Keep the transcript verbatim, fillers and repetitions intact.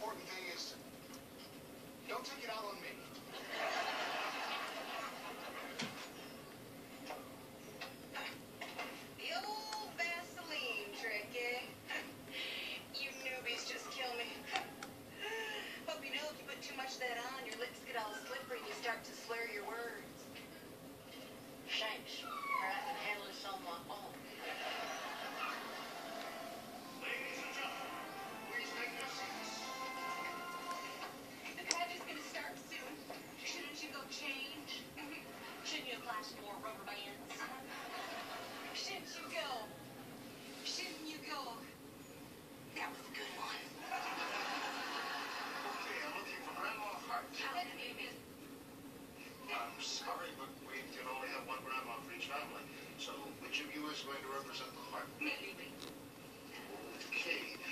important thing is, don't take it out on me. The old Vaseline trick, eh? You newbies just kill me. Hope you know if you put too much of that on, your lips get all slippery and you start to slur your words. Thanks, or I can handle this on my own. Ladies and gentlemen, please take your seats. The pageant's gonna start soon. Shouldn't you go change? Shouldn't you apply some more rubber bands? Shouldn't you go? Shouldn't you go? That was a good one. Okay, I'm looking for Grandma Hart. That's Amy. I'm sorry, but we can only have one grandma for each family. So which of you is going to represent the Hart? Maybe. Okay.